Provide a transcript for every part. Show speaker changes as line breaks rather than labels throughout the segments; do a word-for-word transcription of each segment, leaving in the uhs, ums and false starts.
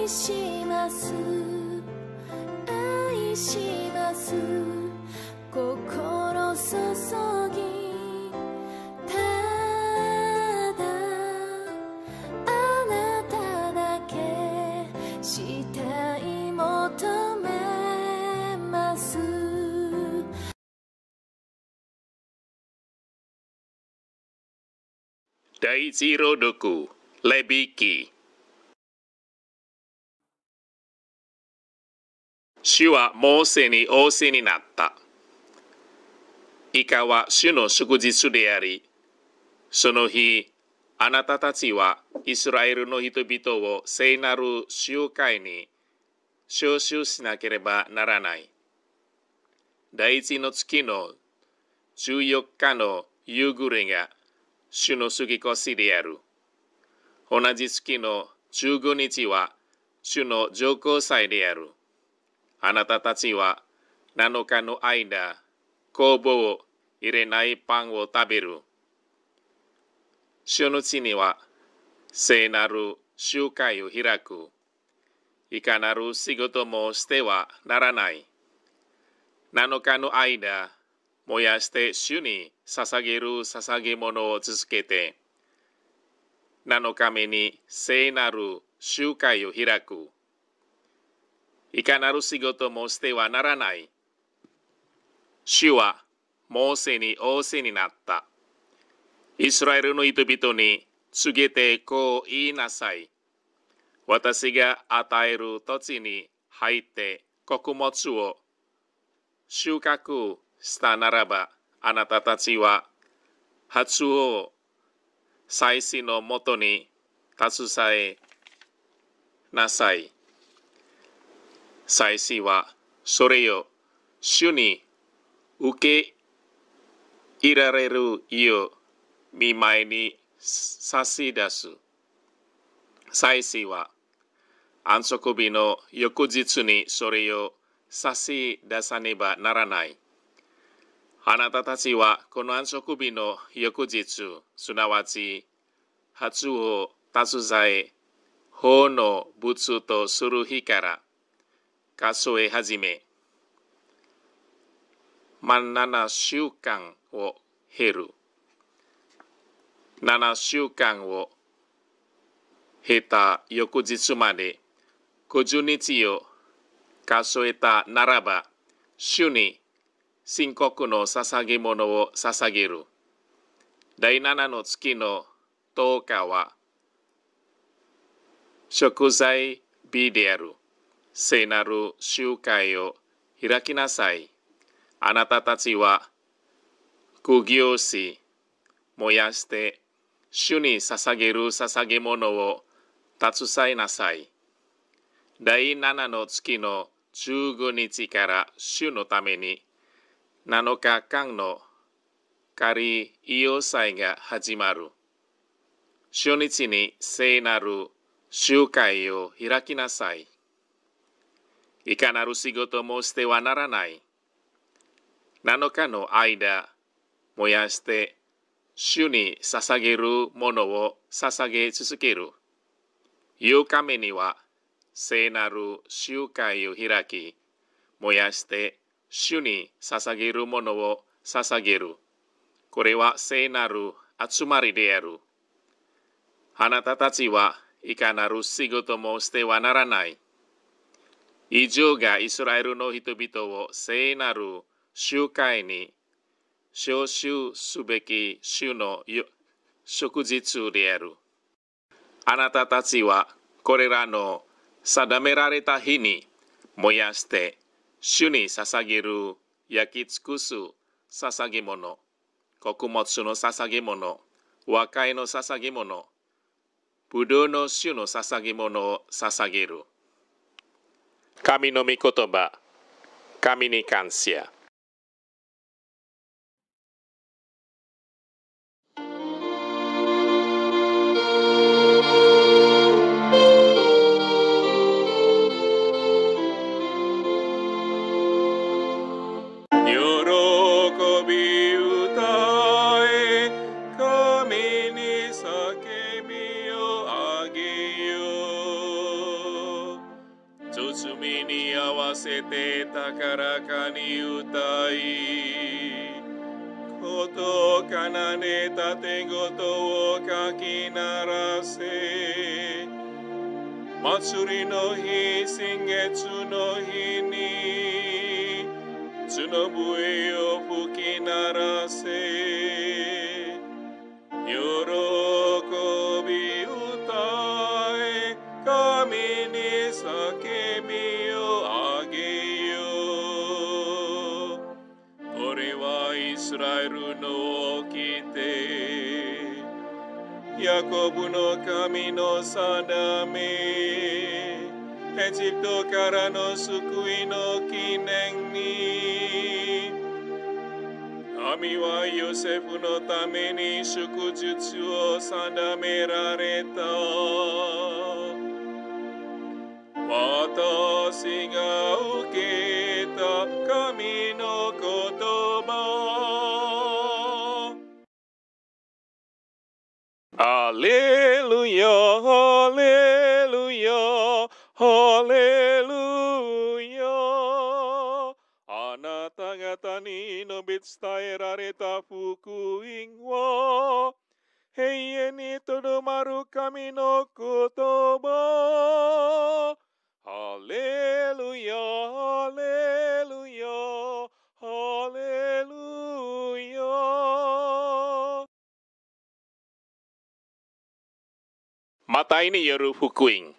します愛します心注ぎただあなただけしたい求めます
第一朗読レビ記。主はモーセに仰せになった。以下は主の祝日であり、その日、あなたたちはイスラエルの人々を聖なる集会に招集しなければならない。第一の月のじゅうよっかの夕暮れが主の過ぎ越である。同じ月のじゅうごにちは主の上皇祭である。あなたたちはなのかの間、酵母を入れないパンを食べる。主の地には聖なる集会を開く。いかなる仕事もしてはならない。なのかの間、燃やして主に捧げる捧げ物を続けて、なのかめに聖なる集会を開く。いかなる仕事もしてはならない。主はモーセに仰せになった。イスラエルの人々に告げてこう言いなさい。私が与える土地に入って穀物を収穫したならば、あなたたちは初を祭司のもとに携えなさい。祭司はそれを主に受け入れられるよう見舞いに差し出す。祭司は安息日の翌日にそれを差し出さねばならない。あなたたちはこの安息日の翌日、すなわち初を携え、法の仏とする日から数え始め、満七週間を経る。七週間を経た翌日まで五十日を数えたならば、主に申告の捧げ物を捧げる。第七の月の十日は食材日である。聖なる集会を開きなさい。あなたたちは釘をし、燃やして主に捧げる捧げ物を携えなさい。第七の月の十五日から主のために七日間の仮用祭が始まる。初日に聖なる集会を開きなさい。いかなる仕事もしてはならない。七日の間、燃やして主に捧げるものを捧げ続ける。八日目には聖なる集会を開き、燃やして主に捧げるものを捧げる。これは聖なる集まりである。あなたたちはいかなる仕事もしてはならない。以上がイスラエルの人々を聖なる集会に招集すべき主の祝日である。あなたたちはこれらの定められた日に燃やして主に捧げる焼き尽くす捧げ物、穀物の捧げ物、和解の捧げ物、ぶどうの酒の捧げ物を捧げる。神の御言葉、神に感謝。 身に合わせて高らかに歌い、ことを奏でたてごとを書きならせ、祭りの日、新月の日に角笛を吹き鳴らせ、喜び歌え、神に叫びをあげよう。俺はイスラエルの掟、ヤコブの神の定め、エジプトからの救いの記念に、神はヨセフのために祝日を定められた。私が受けた神の言葉。ハレルヤ、ハレルヤ、ハレルヤ。あなた方に述べ伝えられた福音は、永遠にとどまる神の言葉。ハレルヤ、ハレルヤ、ハレルヤ。マタイによる福音。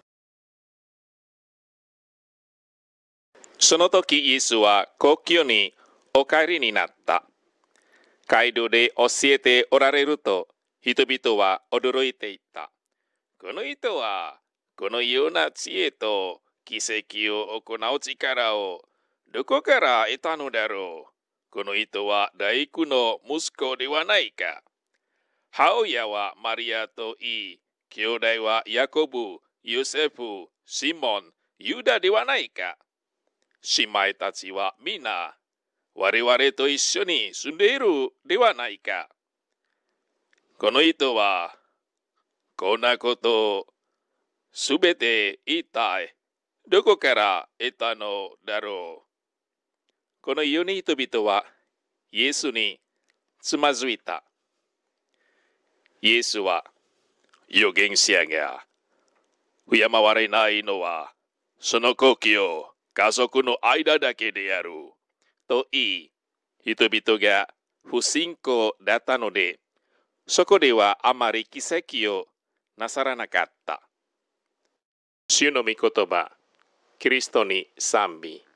その時イエスは故郷にお帰りになった。街道で教えておられると、人々は驚いていた。この人はこのような知恵と奇跡を行う力をどこから得たのだろう。この人は大工の息子ではないか。母親はマリアといい、兄弟はヤコブ、ヨセフ、シモン、ユダではないか。姉妹たちはみんな我々と一緒に住んでいるではないか。この人はこんなことをすべて一体どこから得たのだろう。このように人々はイエスにつまずいた。イエスは預言者が敬われないのはその故郷、家族の間だけであると言い、人々が不信仰だったので、そこではあまり奇跡をなさらなかった。主の御言葉、キリストに賛美。